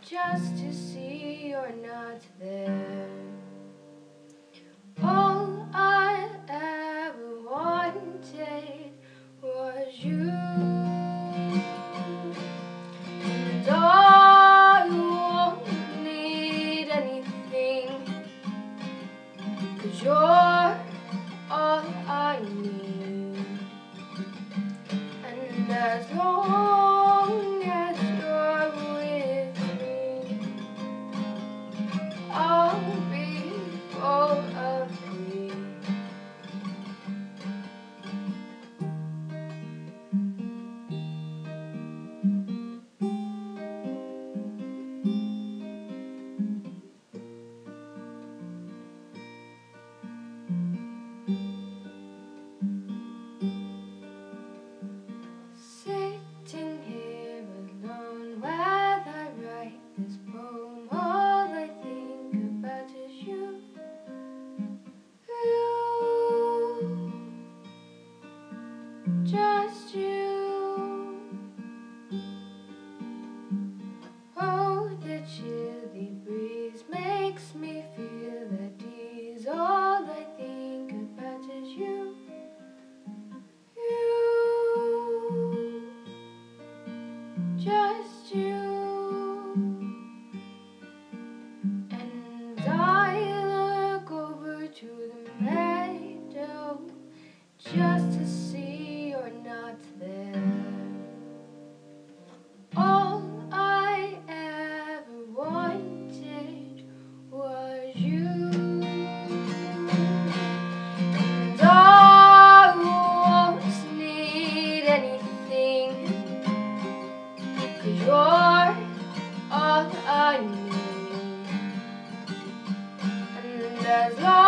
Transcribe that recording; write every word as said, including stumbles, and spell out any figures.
just to see you're not there. All I ever wanted was you, and I won't need anything, 'cause you're all I need. And as long as you're with me, I'll be full of me. Sitting here alone while I write this poem, all I think about is you. You, just you. Oh, the chilly breeze makes me feel at ease. All I think about is you. Just you. And I look over to the meadow just to see you're not there. All I ever wanted was you, and I won't need anything, 'cause you're all I need. And as long